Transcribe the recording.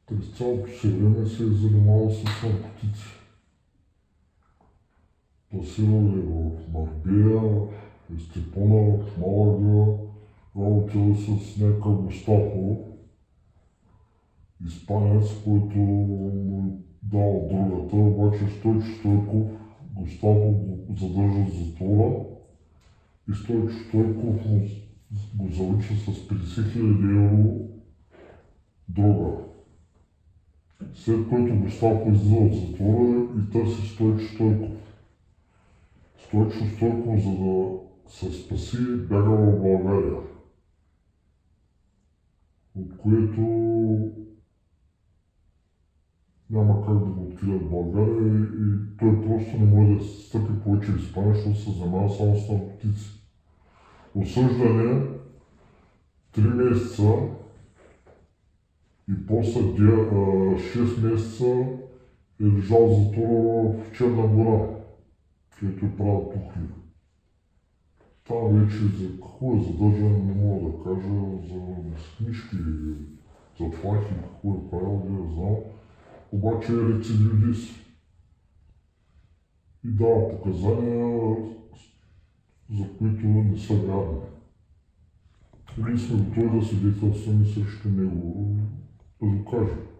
През цялото си време се е занимавал с наркотици. Пасирал е в Марбея, Естепона, в Малага, работил с някакъв Густафо, испанец, който му дал другата, обаче Стойчо Стойков, Густафо го задържа в затвора и Стойчо Стойков го залича с 50 000 евро дрога. След което Густафо излиза от затвора и търси Стойчо Стойков. Стойчо Стойков, за да се спаси, бяга в България, от което няма как да го открият в България и той просто не може да стъпи повече в Испания, защото се занимава само с наркотици. Осъждане 3 месеца и после 6 месеца е лежал в затвора в Черна гора, където е правят тухли. Там вече за какво е задържан, не мога да кажа, за книжки, заплахи, какво е правил, да знам. Обаче е рецидивист и дава показания, за които не са вярни. Ние сме готови да свидетелстваме срещу него, да докажем.